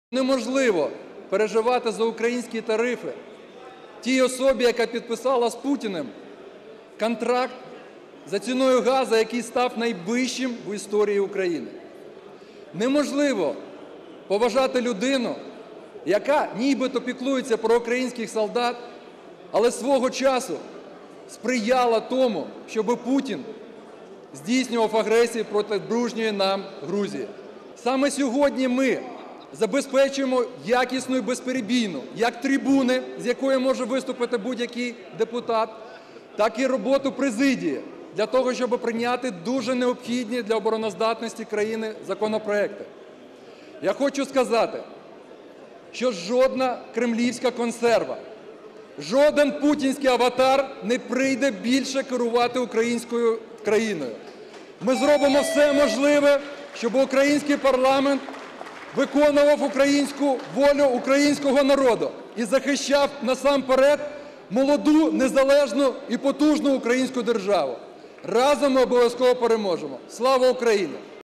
Неможливо переживати за українські тарифи тій особі, яка підписала з Путіним контракт за ціною газу, який став найвищим в історії України. Неможливо поважати людину, яка нібито піклується про українських солдат, але свого часу сприяла тому, щоб Путін здійснював агресію проти дружньої нам Грузії. Саме сьогодні ми забезпечуємо якісну і безперебійну як трибуни, з якої може виступити будь-який депутат, так і роботу президії для того, щоб прийняти дуже необхідні для обороноздатності країни законопроекти. Я хочу сказати, що жодна кремлівська консерва, жоден путінський аватар не прийде більше керувати українською країною. Ми зробимо все можливе, щоб український парламент виконував українську волю українського народу і захищав насамперед молоду, незалежну і потужну українську державу. Разом ми обов'язково переможемо. Слава Україні!